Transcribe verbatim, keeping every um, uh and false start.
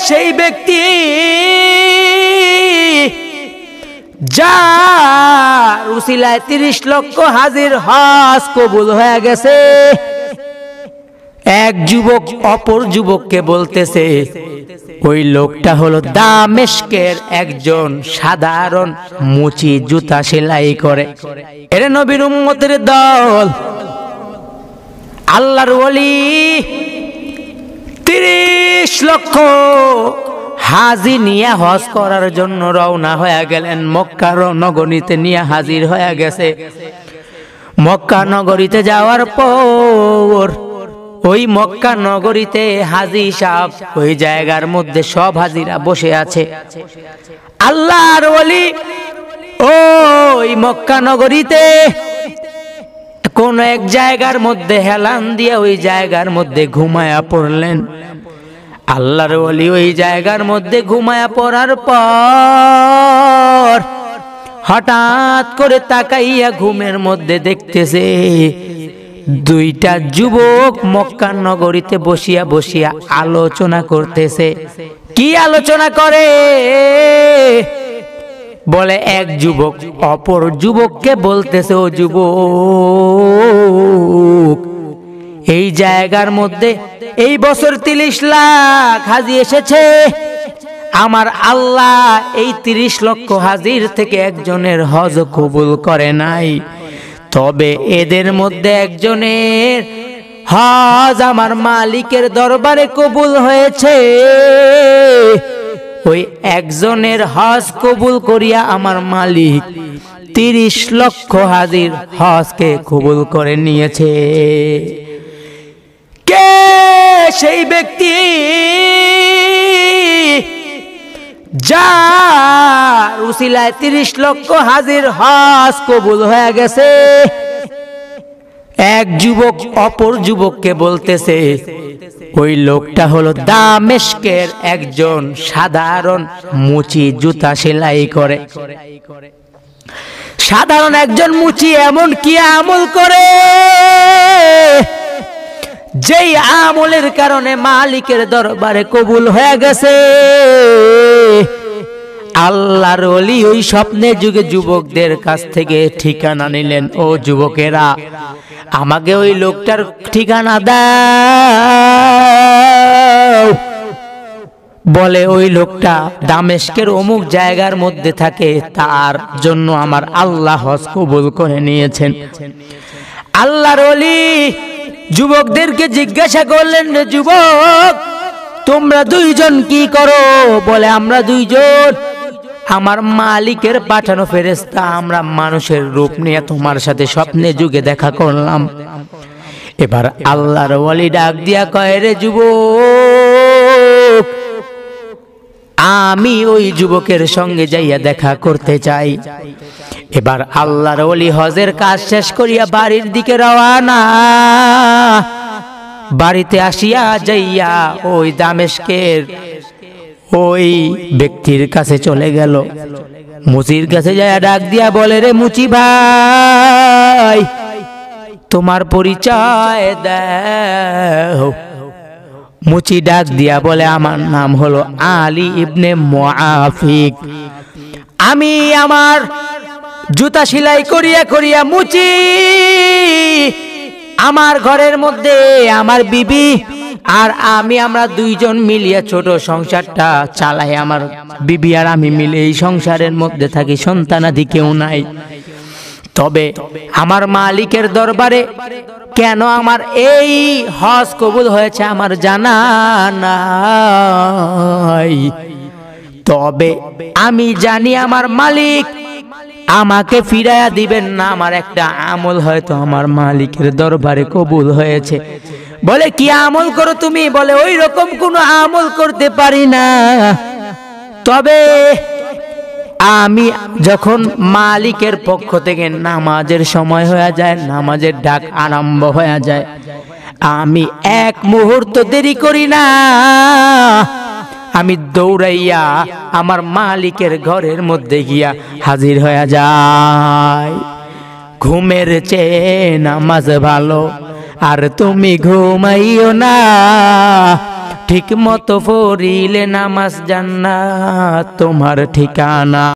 সেই ব্যক্তি যার উসিলায় তিরিশ লক্ষ হাজির হজ কবুল হয়ে গেছে। এক যুবক অপর যুবককে বলতেছে, ওই লোকটা হলো দামেস্কের একজন সাধারণ মুচি জুতা সেলাই করে। এরে নবীর উম্মতের দল, আল্লাহর ওলি তিরিশ লক্ষ হাজি নিয়ে হজ করার জন্য রওনা হয়ে গেলেন। মক্কা নগরীতে নিয়ে হাজির হয়ে গেছে। মক্কা নগরীতে যাওয়ার পর ওই মক্কা নগরীতে হাজি সাহেব ওই জায়গার মধ্যে সব হাজিরা বসে আছে। আল্লাহর ওলি ওই মক্কা নগরীতে কোন এক জায়গার মধ্যে হেলান দিয়ে ওই জায়গার মধ্যে ঘুমায়া পড়লেন। আল্লাহর ওলি ওই জায়গার মধ্যে ঘুমায়া পড়ার পর হঠাৎ করে তাকাইয়া ঘুমের মধ্যে দেখতেছে দুইটা যুবক মক্কা নগরীতে বসিয়া বসিয়া আলোচনা করতেছে। কি আলোচনা করে? বলে এক যুবক অপর যুবককে বলতেছে, ও যুবক, এই জায়গার মধ্যে এই বছর তিরিশ লাখ হাজি এসেছে। আমার আল্লাহ এই তিরিশ লক্ষ হাজির থেকে একজনের হজ কবুল করে নাই, তবে এদের মধ্যে একজনের হজ আমার মালিকের দরবারে কবুল হয়েছে। ওই একজনের হজ কবুল করিয়া আমার মালিক তিরিশ লক্ষ হাজির হজকে কবুল করে নিয়েছে। কে সেই ব্যক্তি যার উসিলায় তিরিশ লক্ষ হাজির হজ কবুল হয়ে গেছে? এক যুবক অপর যুবককে বলতেছে, ওই লোকটা হলো দামেস্কের একজন সাধারণ মুচি জুতা সেলাই করে। সাধারণ একজন মুচি এমন কি আমল করে যেই আমলের কারণে মালিকের দরবারে কবুল হয়ে গেছে? আল্লাহর ওলি ওই স্বপ্নে যুগে যুবকদের কাছ থেকে ঠিকানা নিলেন। ও যুবকেরা, আমাকে ওই লোকটার ঠিকানা দাও। বলে ওই লোকটা দামেস্কের অমুক জায়গার মধ্যে থাকে, তার জন্য আমার আল্লাহ হজ কবুল করে নিয়েছেন। আল্লাহর ওলি যুবকদেরকে জিজ্ঞাসা করলেন, যুবক তোমরা দুইজন কি করো? বলে আমরা দুইজন আমার মালিকের পাঠানো ফেরেশতা, আমরা মানুষের রূপ নিয়ে তোমার সাথে স্বপ্নে যুগে দেখা করলাম। এবার আল্লাহর ওলি ডাক দিয়া কয়, রে যুবক, আমি ওই যুবকের সঙ্গে যাইয়া দেখা করতে চাই। এবার আল্লাহর ওলি হজের কাজ শেষ করিয়া বাড়ির দিকে রওনা। বাড়িতে আসিয়া যাইয়া ওই দামেস্কের ওই ব্যক্তির কাছে চলে গেল। মুচির কাছে যাইয়া ডাক দিয়া বলে, রে মুচি ভাই, তোমার পরিচয় দাও। মুচি ডাক দিয়া বলে, আমার নাম হলো আলী ইবনে মুআফিক। আমি আমার জুতা সেলাই করিয়া করিয়া মুচি আমার ঘরের মধ্যে আমার বিবি আর আমি আমরা দুইজন মিলিয়ে ছোট সংসারটা চালাই। আমার বিবি আর আমি মিলে এই সংসারের মধ্যে থাকি, সন্তানাদি কেউ নাই। তবে আমার মালিকের দরবারে কেন আমার এই হজ কবুল হয়েছে আমার জানা নাই। তবে আমি জানি আমার মালিক আমাকে ফিরাইয়া দিবেন না। আমার একটা আমল হয়তো আমার মালিকের দরবারে কবুল হয়েছে। বলে, কি আমল করো তুমি? বলে, ওই রকম কোনো আমল করতে পারি না, তবে আমি যখন মালিকের পক্ষ থেকে নামাজের সময় হয়ে যায়, নামাজের ডাক আরম্ভ হয়ে যায়, আমি এক মুহূর্ত দেরি করি না, আমি দৌড়াইয়া আমার মালিকের ঘরের মধ্যে গিয়া হাজির হয়ে যায়। ঘুমের চেয়ে নামাজ ভালো, আর তুমি ঘুমাইও না, ঠিক মতো পড়িলে নামাজ জান্নাত তোমার ঠিকানা।